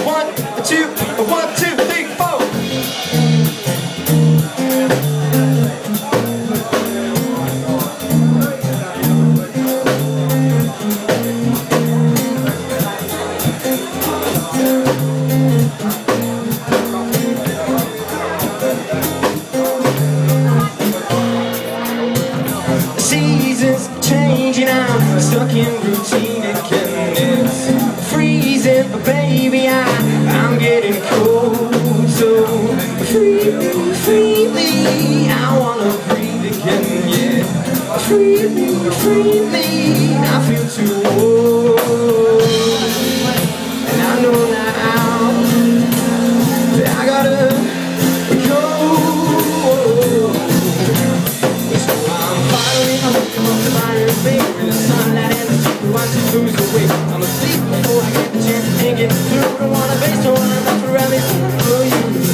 1, 2, 1, 2, 3, 4. Seasons changing, I'm stuck in routine again. It's freezing, but baby, I'm getting cold. So free me, I wanna breathe again, yeah. Free me, I feel too old. And I know now that I gotta go. In the sunlight and the super watch it lose the weight. I'm asleep before I get the chance to think it through. Don't wanna face, don't wanna not forever for you.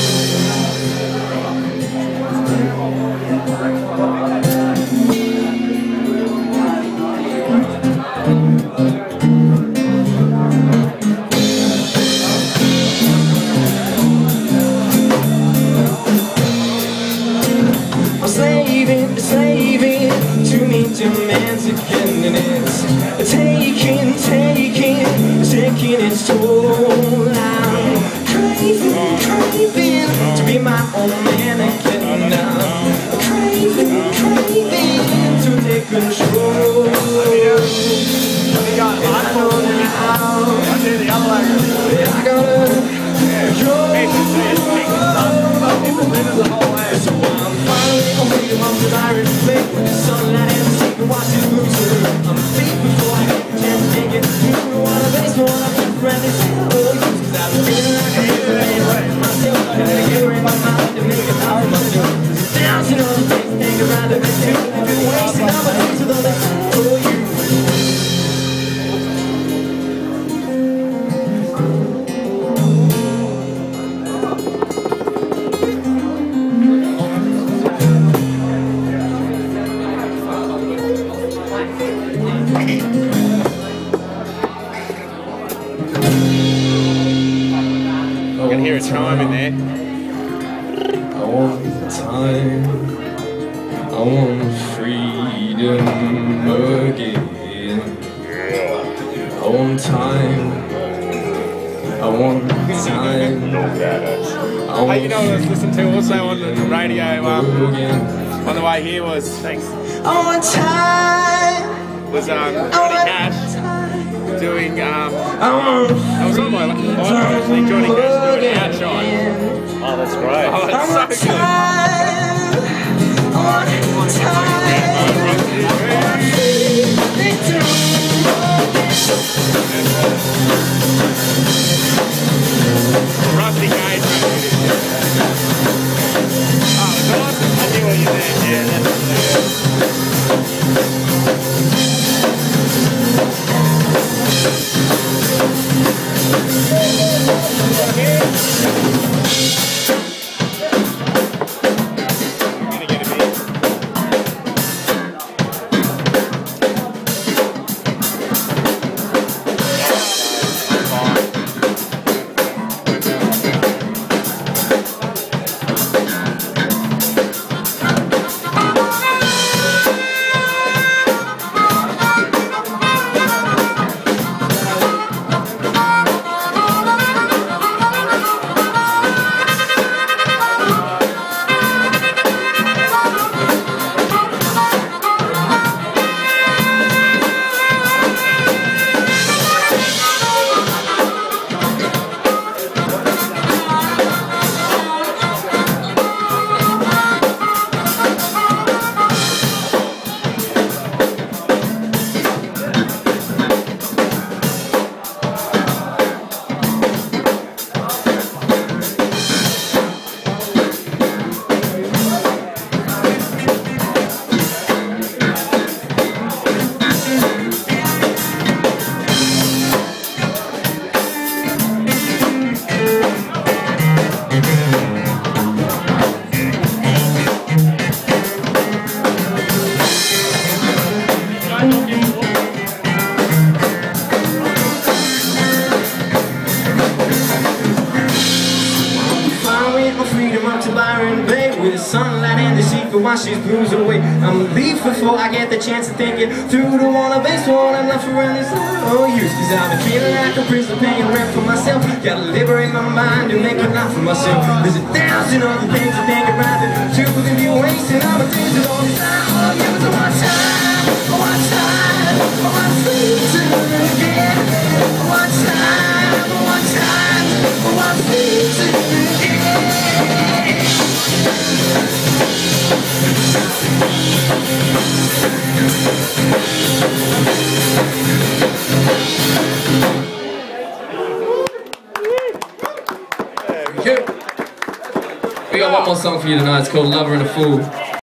I'm slaving to meet demands again, and it's taking its toll. I'm craving to be my own man again now. Craving to take control. And I know now that I gotta go. So I'm finally awake among the iron flake with the sunlight and the secret watch it lose the weight. I'm asleep before I get the chance to take it. You don't wanna face, don't wanna be friendly. Cause I've been feeling like I'm feeling myself. I gotta get rid of my mind to make it out of myself. Dancing on the face, think around the bed too. I've been wasting all my days with all that for you. I can hear a chime in there. I want time, I want freedom again. I want time, I want time. Hey, you know what I was listening to also on the radio on the way here was, thanks, I want time, was Johnny Cash doing, that was on my actually, Johnny Cash doing Outshine. Oh, that's great. Oh, that's so good. I want Rusty Gage. Oh, it's awesome. I knew what you meant. Yeah, up to Byron Bay with the sunlight and the secret while she's blues away. I'ma leave before I get the chance to think it through. Don't wanna base one I'm left around this no use. Cause I've been feeling like a prisoner paying rent for myself. Gotta liberate my mind and make a life for myself. There's 1,000 other things I think I'd rather do than be wasting all my days with all this time. Oh, give it one time, one time, one season again. One time, one time, one season again. We got one more song for you tonight. It's called Lover and a Fool.